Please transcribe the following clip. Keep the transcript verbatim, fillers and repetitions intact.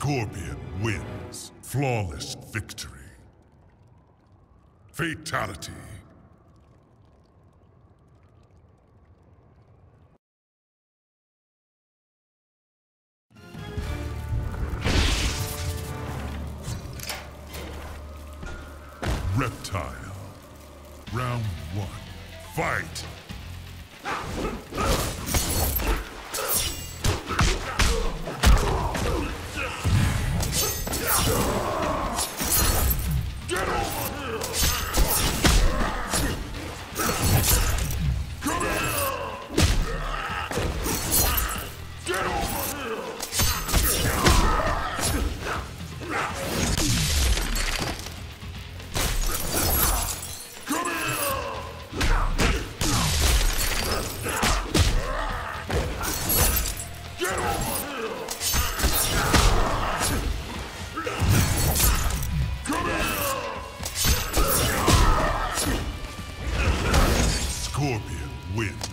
Scorpion wins. Flawless victory. Fatality. Reptile. Round one. Fight! Get over here! Come here! Get over here! Come here! Get over here! Come here! Scorpion wins.